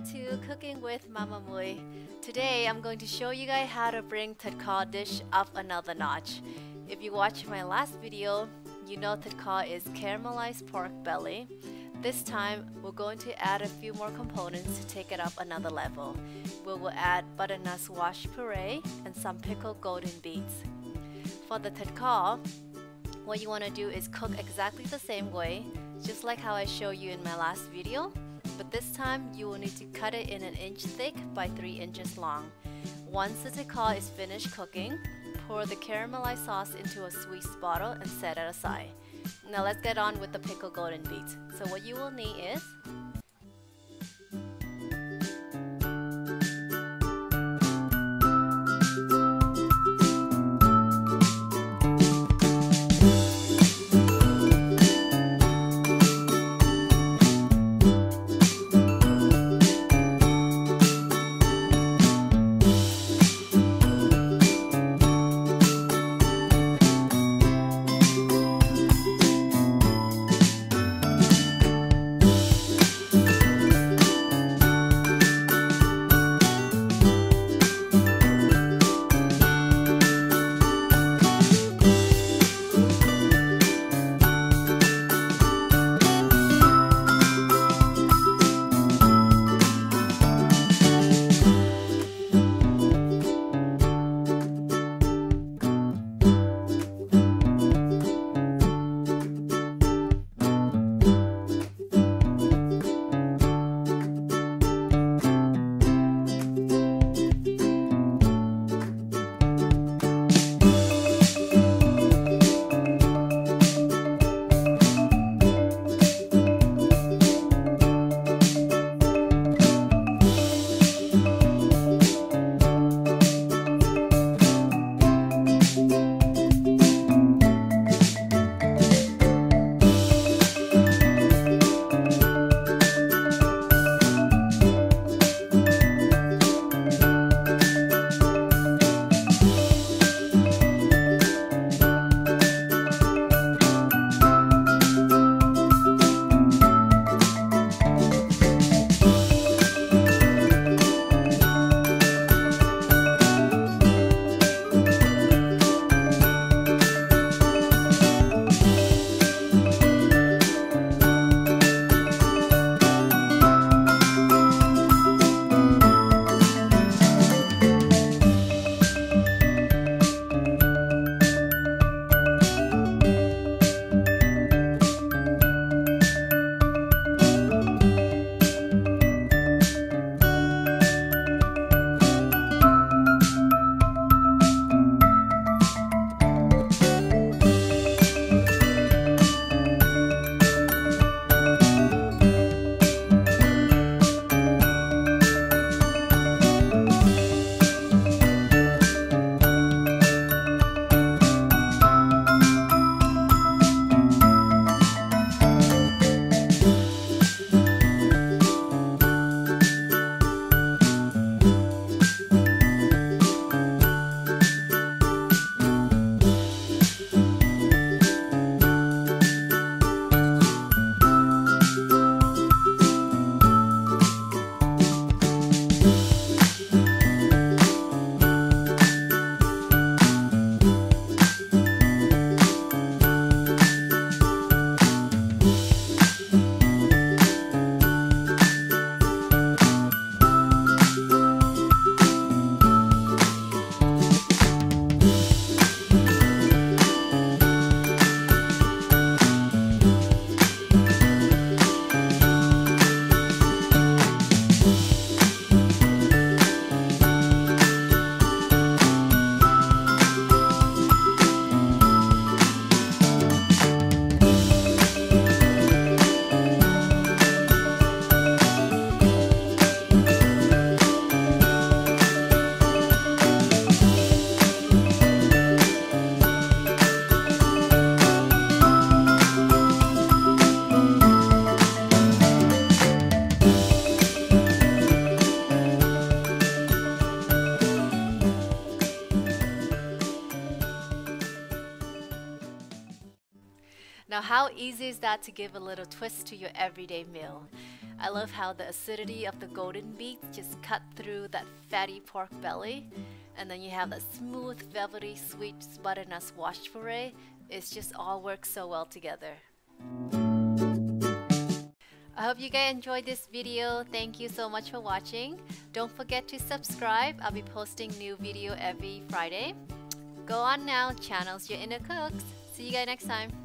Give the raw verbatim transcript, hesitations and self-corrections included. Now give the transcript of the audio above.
to Cooking with Mama Mui. Today I'm going to show you guys how to bring Thit Kho dish up another notch. If you watched my last video, you know Thit Kho is caramelized pork belly. This time we're going to add a few more components to take it up another level. We will add butternut squash puree and some pickled golden beets. For the Thit Kho, what you want to do is cook exactly the same way, just like how I showed you in my last video. But this time you will need to cut it in an inch thick by three inches long. Once the Thit Kho is finished cooking, pour the caramelized sauce into a squeeze bottle and set it aside. Now let's get on with the pickled golden beets. So what you will need is easy is that to give a little twist to your everyday meal? I love how the acidity of the golden beets just cut through that fatty pork belly, and then you have that smooth, velvety, sweet butternut squash puree. It's just all works so well together. I hope you guys enjoyed this video. Thank you so much for watching. Don't forget to subscribe. I'll be posting new video every Friday. Go on now, channels your inner cooks. See you guys next time.